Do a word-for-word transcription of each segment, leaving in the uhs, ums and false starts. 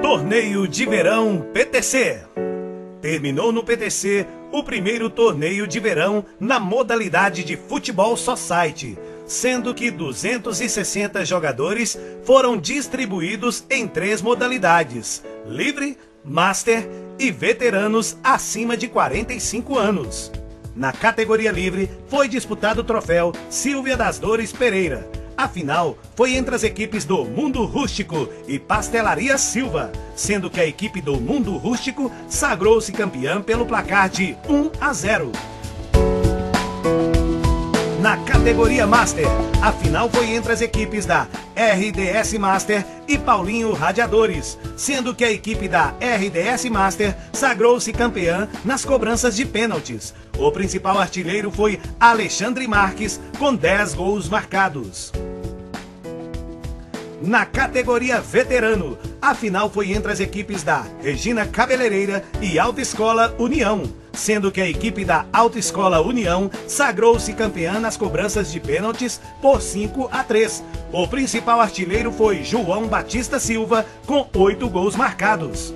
Torneio de Verão P T C. Terminou no P T C o primeiro torneio de verão na modalidade de Futebol Society, sendo que duzentos e sessenta jogadores foram distribuídos em três modalidades: livre, master e veteranos acima de quarenta e cinco anos. Na categoria livre foi disputado o troféu Silvia das Dores Pereira. A final foi entre as equipes do Mundo Rústico e Pastelaria Silva, sendo que a equipe do Mundo Rústico sagrou-se campeã pelo placar de um a zero. Na categoria Master, a final foi entre as equipes da R D S Master e Paulinho Radiadores, sendo que a equipe da R D S Master sagrou-se campeã nas cobranças de pênaltis. O principal artilheiro foi Alexandre Marques, com dez gols marcados. Na categoria Veterano, a final foi entre as equipes da Regina Cabeleireira e Autoescola União, sendo que a equipe da Autoescola União sagrou-se campeã nas cobranças de pênaltis por cinco a três. O principal artilheiro foi João Batista Silva, com oito gols marcados.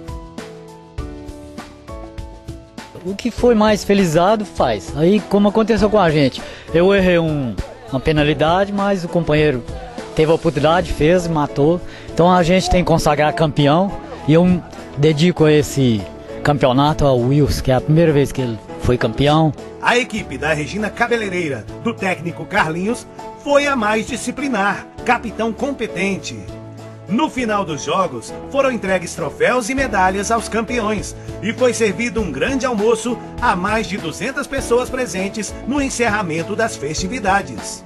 O que foi mais felizado faz. Aí, como aconteceu com a gente, eu errei um, uma penalidade, mas o companheiro teve a oportunidade, fez, matou. Então a gente tem que consagrar campeão. E eu dedico esse campeonato ao Wilson, que é a primeira vez que ele foi campeão. A equipe da Regina Cabeleireira, do técnico Carlinhos, foi a mais disciplinar, capitão competente. No final dos jogos, foram entregues troféus e medalhas aos campeões e foi servido um grande almoço a mais de duzentas pessoas presentes no encerramento das festividades.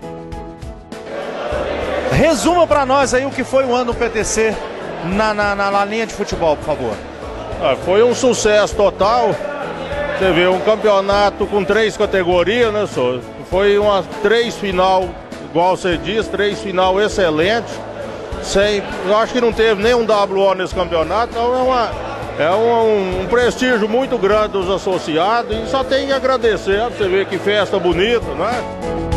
Resuma para nós aí o que foi o ano do P T C na, na, na linha de futebol, por favor. Ah, foi um sucesso total. Você vê, um campeonato com três categorias, né, senhor? Foi uma três final, igual você diz, três final excelente. Sem, eu acho que não teve nenhum W O nesse campeonato, então é, uma, é um, um prestígio muito grande dos associados e só tem que agradecer. Você vê que festa bonita, né?